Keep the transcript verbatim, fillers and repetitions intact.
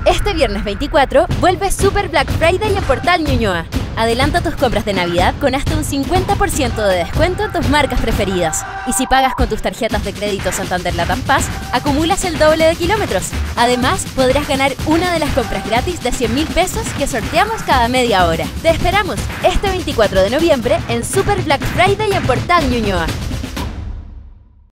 Este viernes veinticuatro vuelve Super Black Friday en Portal Ñuñoa. Adelanta tus compras de Navidad con hasta un cincuenta por ciento de descuento en tus marcas preferidas. Y si pagas con tus tarjetas de crédito Santander Latam Paz, acumulas el doble de kilómetros. Además, podrás ganar una de las compras gratis de cien mil pesos que sorteamos cada media hora. Te esperamos este veinticuatro de noviembre en Super Black Friday en Portal Ñuñoa.